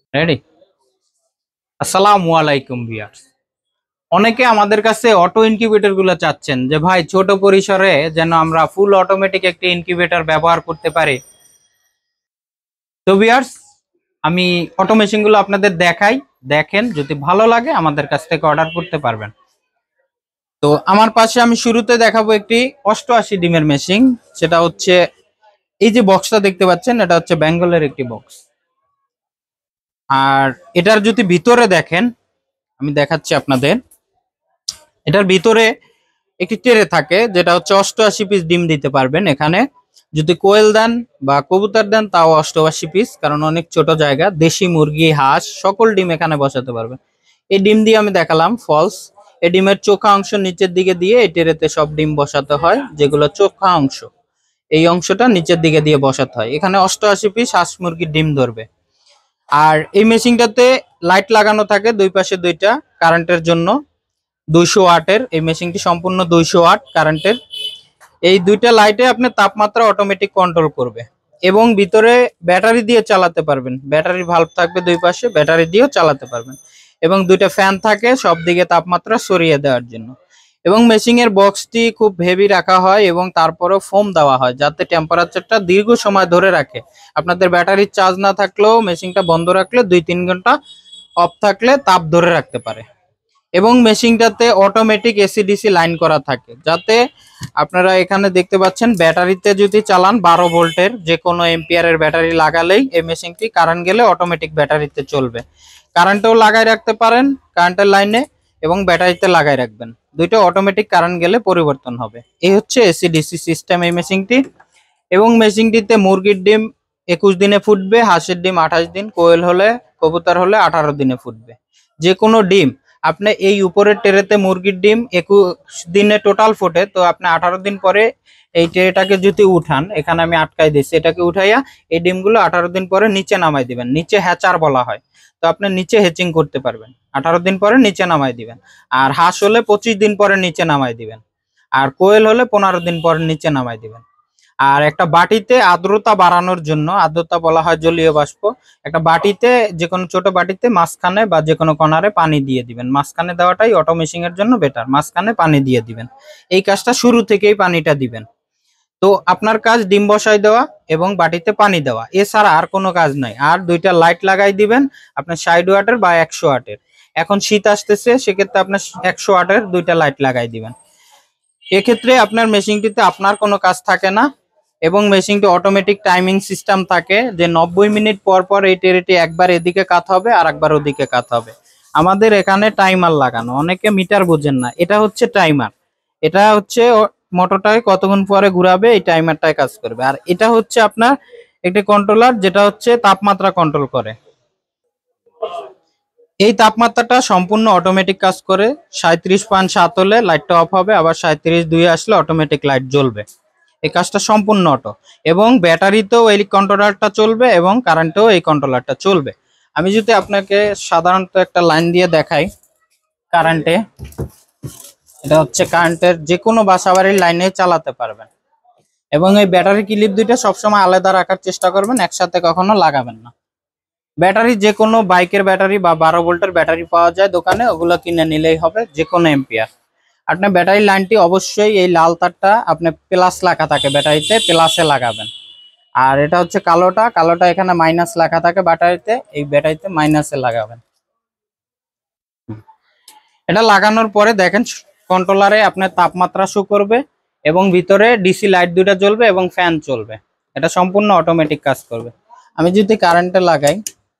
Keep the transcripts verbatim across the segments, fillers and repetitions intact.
Ready. আসসালামু আলাইকুম viewers. অনেকে আমাদের কাছে অটো ইনকিউবেটর গুলো চাচ্ছেন যে ভাই ছোট পরিসরে যেন আমরা ফুল অটোমেটিক একটি ইনকিউবেটর ব্যবহার করতে পারি। তো ভিউয়ার্স, আমি অটো মেশিন গুলো আপনাদের দেখাই, দেখেন যদি ভালো লাগে আমাদের কাছ থেকে অর্ডার করতে পারবেন। তো আমার পাশে আমি শুরুতে দেখাবো একটি অষ্টআশি ডিমের মেশিন। সেটা হচ্ছে এই যে বক্সটা দেখতে পাচ্ছেন, এটা হচ্ছে বেঙ্গলের একটি বক্স। আর এটার যদি ভিতরে দেখেন, আমি দেখাচ্ছি আপনাদের। এটার ভিতরে একটি ট্রে থাকে, যেটা হচ্ছে অষ্টআশি পিস ডিম দিতে পারবেন এখানে। যদি কোয়েল দেন বা কবুতর দেন তাও অষ্টআশি পিস, কারণ অনেক ছোট জায়গা। দেশি মুরগি, হাঁস সকল ডিম এখানে বসাতে পারবেন। এই ডিম দিয়ে আমি দেখালাম ফলস। এই ডিমের চোখা অংশ নিচের দিকে দিয়ে এই ট্রেতে সব ডিম বসাতে হয়, যেগুলো চোখা অংশ এই অংশটা নিচের দিকে দিয়ে বসাতে হয়। এখানে অষ্টআশি পিস হাঁস মুরগির ডিম ধরবে। আর এই মেশিনটাতে লাইট লাগানো থাকে দুই পাশে দুইটা, কারেন্টের জন্য। দুইশো ওয়াটের এই মেশিনটি, সম্পূর্ণ দুইশো ওয়াট কারেন্টের। এই দুইটা লাইটে আপনি তাপমাত্রা অটোমেটিক কন্ট্রোল করবে এবং ভিতরে ব্যাটারি দিয়ে চালাতে পারবেন। ব্যাটারি ভাল্ব থাকবে দুই পাশে, ব্যাটারি দিয়েও চালাতে পারবেন। এবং দুইটা ফ্যান থাকে সব দিকে তাপমাত্রা সরিয়ে দেওয়ার জন্য। এবং মেশিনের বক্সটি খুব হেভি রাখা হয় এবং তারপরেও ফোম দেওয়া হয়, যাতে টেম্পারেচারটা দীর্ঘ সময় ধরে রাখে। আপনাদের ব্যাটারির চার্জ না থাকলেও মেশিনটা বন্ধ রাখলে দুই তিন ঘন্টা অফ থাকলে তাপ ধরে রাখতে পারে। এবং মেশিনটাতে অটোমেটিক এসি ডিসি লাইন করা থাকে, যাতে আপনারা এখানে দেখতে পাচ্ছেন ব্যাটারিতে যদি চালান বারো ভোল্টের যে কোনো এম্পিয়ারের ব্যাটারি লাগালেই এই মেশিনটি কারেন্ট গেলে অটোমেটিক ব্যাটারিতে চলবে। কারেন্টেও লাগাই রাখতে পারেন কারেন্টের লাইনে, এবং ব্যাটারিতে লাগাই রাখবেন, দুইটা অটোমেটিক কারেন্ট গেলে পরিবর্তন হবে। এই হচ্ছে এসি ডিসি সিস্টেম এই মেশিনটি। এবং মেশিনটিতে মুরগির ডিম একুশ দিনে ফুটবে, হাঁসের ডিম আঠাশ দিন, কোয়েল হলে কবুতর হলে আঠারো দিনে ফুটবে। যে কোনো ডিম আপনি এই উপরের ট্রেতে মুরগির ডিম একুশ দিনে টোটাল ফোটে, তো আপনি আঠারো দিন পরে এই ট্রেটাকে যদি উঠান, এখানে আমি আটকাই দিচ্ছি, এটাকে উঠাইয়া এই ডিমগুলো আঠারো দিন পরে নিচে নামাই দিবেন। নিচে হ্যাচার বলা হয়, তো আপনি নিচে হ্যাচিং করতে পারবেন। আঠারো দিন পরে নিচে নামাই দিবেন। আর হাঁস হলে পঁচিশ দিন পরে নিচে নামাই দিবেন। আর কোয়েল হলে পনেরো দিন পরে নিচে নামাই দিবেন। আর একটা বাটিতে আর্দ্রতা বাড়ানোর জন্য, আর্দ্রতা বলা হয় জলীয় বাষ্প, একটা বাটিতে যে কোনো ছোট বাটিতে মাঝখানে বা যে কোনো কর্নারে পানি দিয়ে দিবেন। মাঝখানে দেওয়াটাই অটো মেশিং এর জন্য বেটার, মাঝখানে পানি দিয়ে দিবেন। এই কাজটা শুরু থেকেই পানিটা দিবেন। তো আপনার কাজ ডিম বসাই দেওয়া এবং বাটিতে পানি দেওয়া, এছাড়া আর কোনো কাজ নাই। আর দুইটা লাইট লাগাই দিবেন আপনার ষাট ওয়াটের বা একশো ওয়াটের। এখন শীত আসতেছে, সেক্ষেত্রে আপনার একশো ওয়াটের দুইটা লাইট লাগাই দিবেন। এক্ষেত্রে আপনার মেশিনটিতে আপনার কোনো কাজ থাকে না। এবং মেশিনটি অটোমেটিক টাইমিং সিস্টেম থাকে, যে নব্বই মিনিট পর পর এই টেরিটি একবার এদিকে কাত হবে আর একবার ওদিকে কাত হবে। আমাদের এখানে টাইমার লাগানো, অনেকে মিটার বোঝেন না, এটা হচ্ছে টাইমার। এটা হচ্ছে মোটরটাকে কতক্ষণ পরে ঘুরাবে এই টাইমারটাই কাজ করবে। আর এটা হচ্ছে আপনার একটি কন্ট্রোলার, যেটা হচ্ছে তাপমাত্রা কন্ট্রোল করে। এই তাপমাত্রাটা সম্পূর্ণ অটোমেটিক কাজ করে। সাঁত্রিশ পয়েন্ট সাত হলে লাইটটা অফ হবে, আবার সাঁত্রিশ দুই আসলে অটোমেটিক লাইট জ্বলবে। এই কাজটা সম্পূর্ণ অটো। এবং ব্যাটারিতেও এই কন্ট্রোলারটা চলবে এবং কারেন্টেও এই কন্ট্রোলারটা চলবে। আমি যদি আপনাকে সাধারণত একটা লাইন দিয়ে দেখাই কারেন্টে, এটা হচ্ছে কারেন্টের যে কোনো বাসাবাড়ির লাইনে চালাতে পারবেন। এবং এই ব্যাটারি ক্লিপ দুইটা সবসময় আলাদা রাখার চেষ্টা করবেন, একসাথে কখনো লাগাবেন না। ব্যাটারি যে কোনো বাইকের ব্যাটারি বা বারো ভোল্টের ব্যাটারি পাওয়া যায় দোকানে, ওগুলো কিনে নিলেই হবে, যে কোনো এম্পিয়ার। আপনার ব্যাটারি লাইনটি অবশ্যই এই লাল তারটা আপনি প্লাস লেখা থাকে ব্যাটারিতে, প্লাসে লাগাবেন। আর এটা হচ্ছে কালোটা, কালোটা এখানে মাইনাস লেখা থাকে ব্যাটারিতে, এই ব্যাটারিতে মাইনাসে লাগাবেন। এটা লাগানোর পরে দেখেন কন্ট্রোলারে আপনার তাপমাত্রা শো করবে এবং ভিতরে ডিসি লাইট দুটা জ্বলবে এবং ফ্যান চলবে। এটা সম্পূর্ণ অটোমেটিক কাজ করবে। আমি যদি কারেন্টে লাগাই,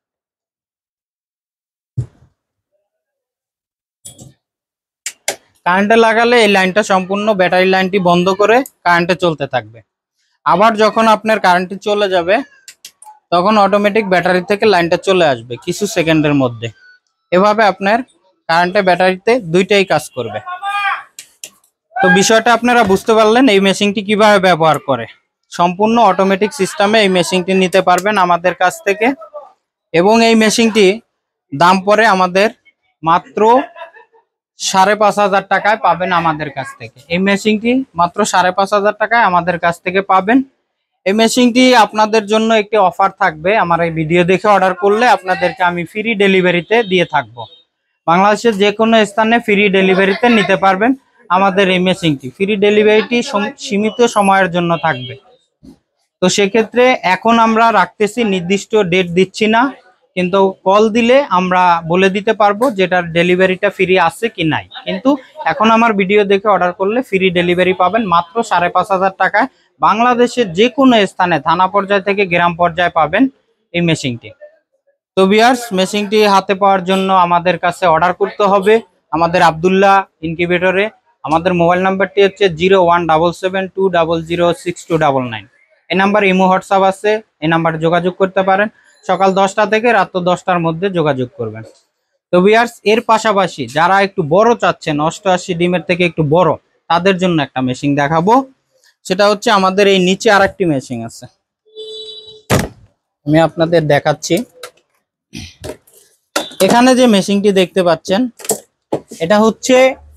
কারেন্টে লাগালে এই লাইনটা সম্পূর্ণ ব্যাটারি লাইনটি বন্ধ করে কারেন্টে চলতে থাকবে। আবার যখন আপনার কারেন্টটি চলে যাবে, তখন অটোমেটিক ব্যাটারি থেকে লাইনটা চলে আসবে কিছু সেকেন্ডের মধ্যে। এভাবে আপনার কারেন্টে ব্যাটারিতে দুইটাই কাজ করবে। তো বিষয়টা আপনারা বুঝতে পারলেন এই মেশিনটি কিভাবে ব্যবহার করে। সম্পূর্ণ অটোমেটিক সিস্টেমে এই মেশিনটি নিতে পারবেন আমাদের কাছ থেকে। এবং এই মেশিনটি দাম পড়ে আমাদের মাত্র সাড়ে পাঁচ হাজার টাকায় পাবেন আমাদের কাছ থেকে। এই মেশিনটি মাত্র সাড়ে পাঁচ হাজার টাকায় আমাদের কাছ থেকে পাবেন। এই মেশিনটি আপনাদের জন্য একটি অফার থাকবে, আমার এই ভিডিও দেখে অর্ডার করলে আপনাদেরকে আমি ফ্রি ডেলিভারিতে দিয়ে থাকবো। বাংলাদেশের যে কোনো স্থানে ফ্রি ডেলিভারিতে নিতে পারবেন আমাদের এই মেশিনটি। ফ্রি ডেলিভারিটি সীমিত সময়ের জন্য থাকবে। তো সেক্ষেত্রে এখন আমরা রাখতেছি, নির্দিষ্ট ডেট দিচ্ছি না, কিন্তু কল দিলে আমরা বলে দিতে পারবো যেটার ডেলিভারিটা ফ্রি আছে কি নাই। কিন্তু এখন আমার ভিডিও দেখে অর্ডার করলে ফ্রি ডেলিভারি পাবেন মাত্র সাড়ে পাঁচ হাজার টাকায়। বাংলাদেশের যে কোনো স্থানে থানা পর্যায় থেকে গ্রাম পর্যায়ে পাবেন এই মেশিনটি। তো ভিউয়ার্স, মেশিনটি হাতে পাওয়ার জন্য আমাদের কাছে অর্ডার করতে হবে আমাদের আব্দুল্লাহ ইনকিউবেটরে। আমাদের মোবাইল নাম্বারটি হচ্ছে zero one double seven two double zero six two double nine. এই নাম্বার ইমো হোয়াটসঅ্যাপ আছে, এই নাম্বারে যোগাযোগ করতে পারেন। সকাল দশটা থেকে রাত দশটার মধ্যে যোগাযোগ করবেন। তো ভিউয়ার্স, এর পাশাপাশি যারা একটু বড় চাচ্ছেন, অষ্টআশি ডিমের থেকে একটু বড়, তাদের জন্য একটা মেশিন দেখাবো। সেটা হচ্ছে আমাদের এই নিচে আর একটি মেশিন আছে, আমি আপনাদের দেখাচ্ছি। এখানে যে মেশিনটি দেখতে পাচ্ছেন, এটা হচ্ছে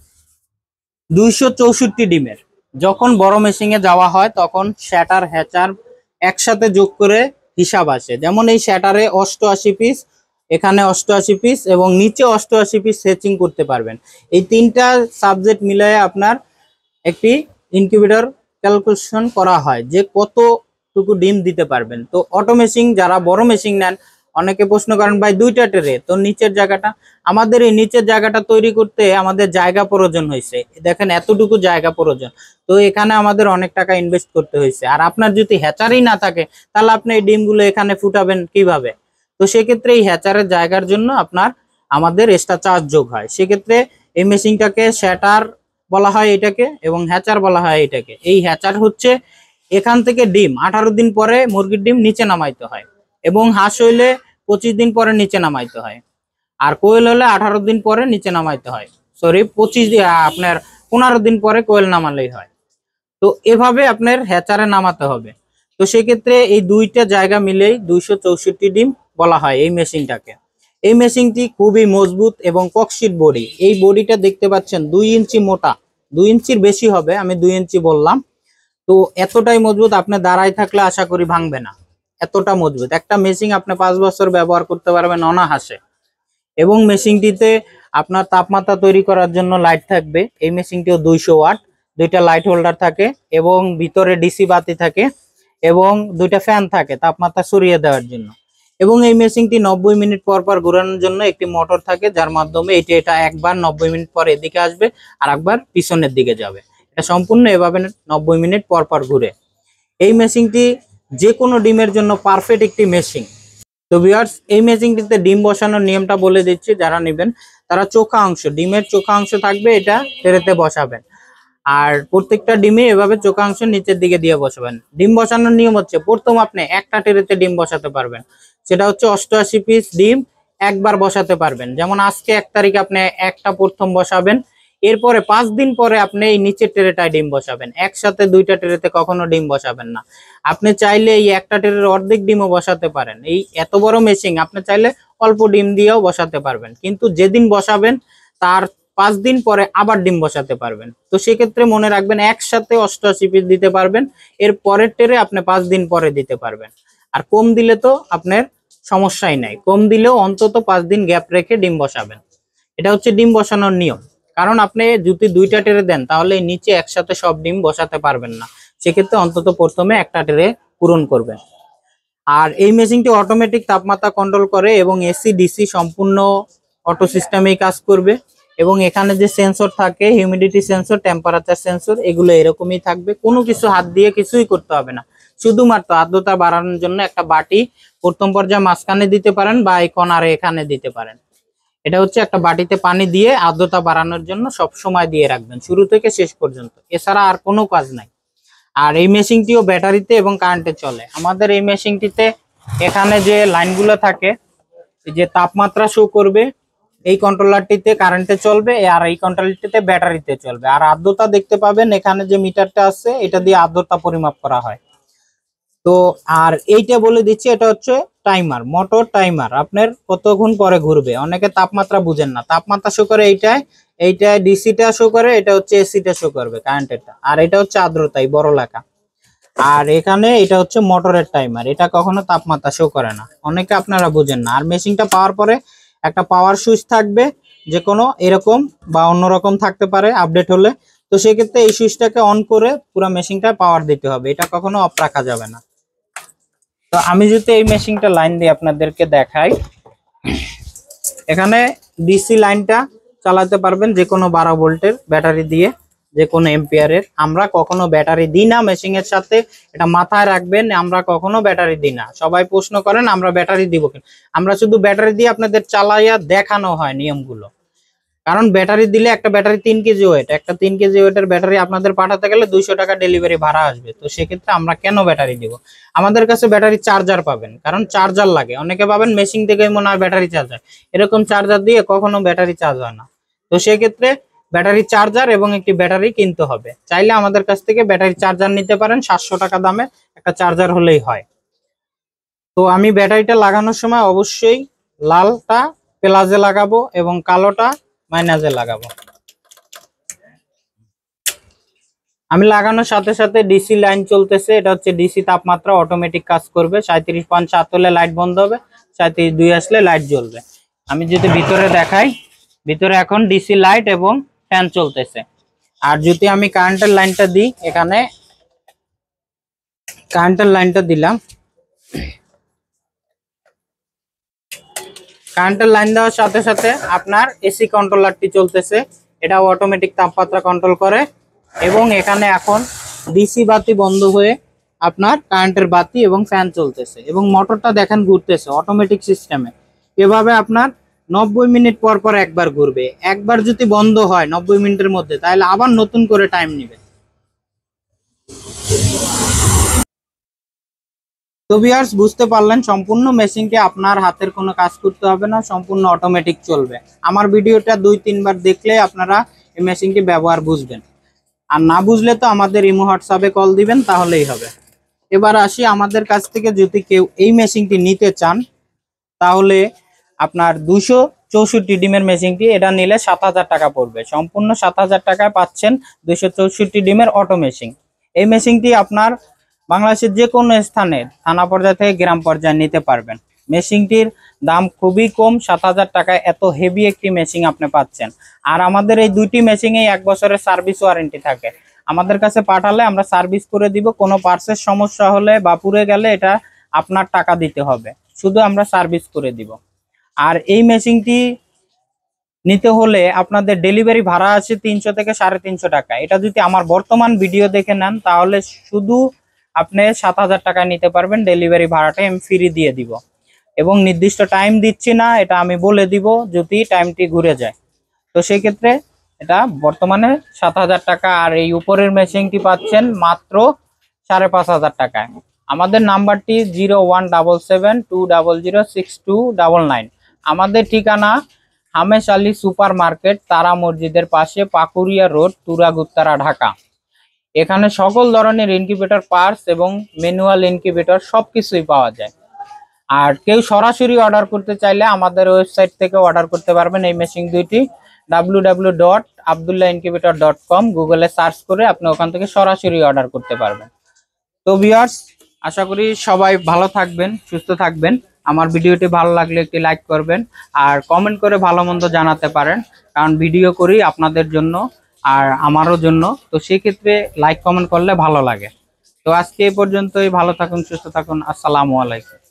দুইশো চৌষট্টি ডিমের। যখন বড় মেশিনে যাওয়া হয় তখন শ্যাটার হ্যাচার একসাথে যোগ করে হিসাব আসে। যেমন এই শ্যাটারে অষ্টআশি পিস, এখানে অষ্টআশি পিস এবং নিচে অষ্টআশি পিস হ্যাচিং করতে পারবেন। এই তিনটা সাবজেক্ট মিলিয়ে আপনার একটি ইনকিউবেটর ক্যালকুলেশন করা হয় যে কতটুকু ডিম দিতে পারবেন। তো অটো মেশিন যারা বড় মেশিন নেন, অনেকে প্রশ্ন করেন ভাই দুইটা ট্রে তো নিচের জায়গাটা। আমাদের এই নিচের জায়গাটা তৈরি করতে আমাদের জায়গা প্রয়োজন হয়েছে, দেখেন এতটুকু জায়গা প্রয়োজন। তো এখানে আমাদের অনেক টাকা ইনভেস্ট করতে হয়েছে। আর আপনার যদি হ্যাচারই না থাকে তাহলে আপনি এই ডিমগুলো এখানে ফুটাবেন কিভাবে? তো সেক্ষেত্রে এই হ্যাচারের জায়গার জন্য আপনার আমাদের এক্সট্রা চার্জ যোগ হয়। সেক্ষেত্রে এই মেশিনটাকে শ্যাটার বলা হয় এটাকে, এবং হ্যাচার বলা হয় এটাকে। এই হ্যাচার হচ্ছে এখান থেকে ডিম আঠারো দিন পরে মুরগির ডিম নিচে নামাইতে হয়, এবং হাঁস হইলে পঁচিশ দিন পরে নিচে নামাইতে হয়, আর কোয়েল হলে আঠারো দিন পরে নিচে নামাইতে হয়। সরি পঁচিশ আপনার পনেরো দিন পরে কোয়েল নামালেই হয়। তো এভাবে আপনার হ্যাচারে নামাতে হবে। তো সেক্ষেত্রে এই দুইটা জায়গা মিলেই দুইশো চৌষট্টি ডিম বলা হয় এই মেশিনটাকে। এই মেশিনটি খুবই মজবুত এবং ককশিট বডি। এই বডিটা দেখতে পাচ্ছেন দুই ইঞ্চি মোটা, দুই ইঞ্চির বেশি হবে, আমি দুই ইঞ্চি বললাম। তো এতটাই মজবুত, আপনি দাঁড়ায় থাকলে আশা করি ভাঙবে না, এতটা মজবুত একটা মেশিন। আপনি পাঁচ বছর ব্যবহার করতে পারবেন অনায়াসে। এবং মেশিনটিতে আপনার তাপমাত্রা তৈরি করার জন্য লাইট থাকবে। এই মেশিনটিও দুইশো ওয়াট, দুইটা লাইট হোল্ডার থাকে এবং ভিতরে ডিসি বাতি থাকে এবং দুইটা ফ্যান থাকে তাপমাত্রা সরিয়ে দেওয়ার জন্য। এবং এই মেশিনটি নব্বই মিনিট পর পর ঘোরানোর জন্য একটি মোটর থাকে, যার মাধ্যমে এটি এটা একবার নব্বই মিনিট পর এদিকে আসবে আর একবার পিছনের দিকে যাবে। এটা সম্পূর্ণ এভাবে নব্বই মিনিট পর পর ঘুরে। এই মেশিনটি যে কোনো ডিমের জন্য পারফেক্ট একটি মেশিন। তো ভিউয়ার্স, এই মেশিনটিতে ডিম বসানোর নিয়মটা বলে দিচ্ছি। যারা নেবেন তারা চোখা অংশ, ডিমের চোখা অংশ থাকবে, এটা ট্রেতে বসাবেন। আর প্রত্যেকটা ডিমে এভাবে চোখা অংশ নিচের দিকে দিয়ে বসাবেন। ডিম বসানোর নিয়ম হচ্ছে, প্রথম আপনি একটা ট্রেতে ডিম বসাতে পারবেন, সেটা হচ্ছে অষ্টআশি পিস ডিম একবার বসাতে পারবেন। যেমন আজকে এক তারিখে আপনি একটা প্রথম বসাবেন, এরপরে পাঁচ দিন পরে আপনি এই নিচের ট্রেটায় ডিম বসাবেন। একসাথে দুইটা ট্রেতে কখনো ডিম বসাবেন না। আপনি চাইলে এই একটা ট্রের অর্ধেক ডিমও বসাতে পারেন। এই এত বড় মেশিন আপনি চাইলে অল্প ডিম দিয়েও বসাতে পারবেন, কিন্তু যেদিন বসাবেন তার পাঁচ দিন পরে আবার ডিম বসাতে পারবেন। তো সেক্ষেত্রে মনে রাখবেন একসাথে অষ্টআশি পিস দিতে পারবেন, এর পরের ট্রে আপনি পাঁচ দিন পরে দিতে পারবেন। আর কম দিলে তো আপনার সমস্যাই নাই, কম দিলেও অন্তত পাঁচ দিন গ্যাপ রেখে ডিম বসাবেন। এটা হচ্ছে ডিম বসানোর নিয়ম। কারণ আপনি যদি দুইটা ট্রে দেন তাহলে নিচে একসাথে সব ডিম বসাতে পারবেন না, সেক্ষেত্রে অন্তত প্রথমে একটা ট্রে পূরণ করবেন। আর এই মেশিনটি অটোমেটিক তাপমাত্রা কন্ট্রোল করে এবং এসি ডিসি সম্পূর্ণ অটো সিস্টেমেই কাজ করবে। এবং এখানে যে সেন্সর থাকে, হিউমিডিটি সেন্সর, টেম্পারেচার সেন্সর, এগুলো এরকমই থাকবে। কোনো কিছু হাত দিয়ে কিছুই করতে হবে না, শুধুমাত্র আর্দ্রতা বাড়ানোর জন্য একটা বাটি প্রথম পর্যায়ে মাঝখানে দিতে পারেন বা এই কর্নারে এখানে দিতে পারেন। এটা হচ্ছে একটা বাটিতে পানি দিয়ে আর্দ্রতা বাড়ানোর জন্য সব সময় দিয়ে রাখবেন শুরু থেকে শেষ পর্যন্ত, এছাড়া আর কোনো কাজ নাই। আর এই মেশিনটিও ব্যাটারিতে এবং কারেন্টে চলে। আমাদের এই মেশিনটিতে এখানে যে লাইনগুলো থাকে, যে তাপমাত্রা শো করবে, এই কন্ট্রোলারটিতে কারেন্টে চলবে আর এই কন্ট্রোলারটিতে ব্যাটারিতে চলবে। আর আর্দ্রতা দেখতে পাবেন এখানে যে মিটারটা আছে, এটা দিয়ে আর্দ্রতা পরিমাপ করা হয়। তো আর এইটা বলে দিচ্ছি, এটা হচ্ছে টাইমার, মোটর টাইমার, আপনার কতক্ষণ পরে ঘুরবে। অনেকে তাপমাত্রা বুঝেন না, তাপমাত্রা শো করে এইটায়, এইটায় ডিসিটা শো করে, এটা হচ্ছে এসিটা শো করবে কারেন্টেরটা, আর এটা হচ্ছে আর্দ্রতাই বড় লেখা। আর এখানে এটা হচ্ছে মোটরের টাইমার, এটা কখনো তাপমাত্রা শো করে না, অনেকে আপনারা বুঝেন না। আর মেশিনটা পাওয়ার পরে একটা পাওয়ার সুইচ থাকবে, যে কোনো এরকম বা অন্যরকম থাকতে পারে আপডেট হলে। তো সেক্ষেত্রে এই সুইচটাকে অন করে পুরো মেশিনটা পাওয়ার দিতে হবে, এটা কখনো অফ রাখা যাবে না। তো আমি যদি এই মেশিনটা লাইন দিয়ে আপনাদেরকে দেখাই, এখানে ডিসি লাইনটা চালাতে পারবেন যে কোনো বারো ভোল্টের ব্যাটারি দিয়ে, যে কোনো এম্পিয়ারের। আমরা কখনো ব্যাটারি দিই না মেশিন এর সাথে, এটা মাথায় রাখবেন, আমরা কখনো ব্যাটারি দিই না। সবাই প্রশ্ন করেন আমরা ব্যাটারি দিব কেন, আমরা শুধু ব্যাটারি দিয়ে আপনাদের চালাইয়া দেখানো হয় নিয়মগুলো। কারণ ব্যাটারি দিলে একটা ব্যাটারি তিন কেজি ওয়েট, একটা তিন কেজি ওয়েটের ব্যাটারি আপনাদের পাঠাতে গেলে দুইশো টাকা ডেলিভারি ভাড়া আসবে। তো সেক্ষেত্রে আমরা কেন ব্যাটারি দিব? আমাদের কাছে ব্যাটারি চার্জার পাবেন, কারণ চার্জার লাগে। অনেকে ভাবেন মেশিন থেকে মনে হয় ব্যাটারি চার্জার, এরকম চার্জার দিয়ে কখনো ব্যাটারি চার্জ হয় না। তো সেক্ষেত্রে ব্যাটারি চার্জার এবং একটি ব্যাটারি কিনতে হবে। চাইলে আমাদের কাছ থেকে ব্যাটারি চার্জার নিতে পারেন, সাতশো টাকা দামে একটা চার্জার হলেই হয়। তো আমি ব্যাটারিটা লাগানোর সময় অবশ্যই লালটা প্লাসে লাগাবো এবং কালোটা মাইনাসে লাগাবো। আমি লাগানোর সাথে সাথে ডিসি লাইন চলতেছে, এটা হচ্ছে ডিসি তাপমাত্রা, অটোমেটিক কাজ করবে। সাঁত্রিশ পয়েন্ট সাত হলে লাইট বন্ধ হবে, সাঁত্রিশ দুই আসলে লাইট জ্বলবে। আমি যদি ভিতরে দেখাই, ভিতরে এখন ডিসি লাইট এবং ফ্যান চলতেছে। আর যদি আমি কারেন্টের লাইনটা দিই, এখানে কারেন্টের লাইনটা দিলাম, কারেন্টের লাইন দেওয়ার সাথে সাথে আপনার এসি কন্ট্রোলারটি চলতেছে, এটা অটোমেটিক তাপমাত্রা কন্ট্রোল করে। এবং এখানে এখন ডিসি বাতি বন্ধ হয়ে আপনার কারেন্টের বাতি এবং ফ্যান চলতেছে, এবং মোটরটা দেখেন ঘুরতেছে অটোমেটিক সিস্টেমে। এভাবে আপনার নব্বই মিনিট পর পর একবার ঘুরবে। একবার যদি বন্ধ হয় নব্বই মিনিটের মধ্যে, তাহলে আবার নতুন করে টাইম নেবে। তো ভিউয়ার্স, বুঝতে পারলেন, সম্পূর্ণ মেশিনকে আপনার হাতের কোনো কাজ করতে হবে না, সম্পূর্ণ অটোমেটিক চলবে। আমার ভিডিওটা দুই তিনবার দেখলে আপনারা এই মেশিনটি ব্যবহার বুঝবেন। আর না বুঝলে তো আমাদের ইমো হোয়াটসঅ্যাপে কল দিবেন, তাহলেই হবে। এবার আসি, আমাদের কাছ থেকে যদি কেউ এই মেশিনটি নিতে চান, তাহলে আপনার দুশো চৌষট্টি ডিমের মেশিনটি, এটা নিলে সাত হাজার টাকা পড়বে। সম্পূর্ণ সাত হাজার টাকায় পাচ্ছেন দুশো চৌষট্টি ডিমের অটো মেশিন। এই মেশিনটি আপনার বাংলাদেশের যে কোনো স্থানে থানা পর্যায়ে থেকে গ্রাম পর্যায়ে নিতে পারবেন। মেশিনটির দাম খুবই কম, সাত হাজার টাকায় এত হেভি একটি মেশিন আপনি পাচ্ছেন। আর আমাদের এই দুইটি মেশিনে এক বছরের সার্ভিস ওয়ারেন্টি থাকে। আমাদের কাছে পাঠালে আমরা সার্ভিস করে দিব, কোনো পার্টসের সমস্যা হলে বা পুড়ে গেলে এটা আপনার টাকা দিতে হবে, শুধু আমরা সার্ভিস করে দিব। আর এই মেশিনটি নিতে হলে আপনাদের ডেলিভারি ভাড়া আছে তিনশো থেকে সাড়ে তিনশো টাকা। এটা যদি আমার বর্তমান ভিডিও দেখে নেন, তাহলে শুধু আপনি সাত হাজার টাকা নিতে পারবেন, ডেলিভারি ভাড়াটা আমি ফ্রি দিয়ে দিব। এবং নির্দিষ্ট টাইম দিচ্ছি না, এটা আমি বলে দিব যদি টাইমটি ঘুরে যায়। তো সেই ক্ষেত্রে এটা বর্তমানে সাত হাজার টাকা। আর এই উপরের মেশিনটি পাচ্ছেন মাত্র সাড়ে পাঁচ হাজার টাকায়। আমাদের নাম্বারটি zero one double seven two double zero six two double nine. আমাদের ঠিকানা হামেশ আলী সুপার মার্কেট, তারা মসজিদের পাশে, পাকুরিয়া রোড, তুরাগুত্তারা, ঢাকা। এখানে সকল ধরনের ইনকিউবেটর পার্টস এবং ম্যানুয়াল ইনকিউবেটর সবকিছুই পাওয়া যায়। আর কেউ সরাসরি অর্ডার করতে চাইলে আমাদের ওয়েবসাইট থেকে অর্ডার করতে পারবেন এই মেশিন দুইটি, W W W dot Abdullah incubator dot com. গুগলে সার্চ করে আপনি ওখান থেকে সরাসরি অর্ডার করতে পারবেন। তো ভিউয়ার্স, আশা করি সবাই ভালো থাকবেন, সুস্থ থাকবেন। আমার ভিডিওটি ভালো লাগলে একটি লাইক করবেন, আর কমেন্ট করে ভালো মন্দ জানাতে পারেন, কারণ ভিডিও করি আপনাদের জন্য আর আমারও জন্য। তো সেক্ষেত্রে লাইক কমেন্ট করলে ভালো লাগে। তো আজকে এই পর্যন্তই, ভালো থাকুন, সুস্থ থাকুন, আসসালামু আলাইকুম।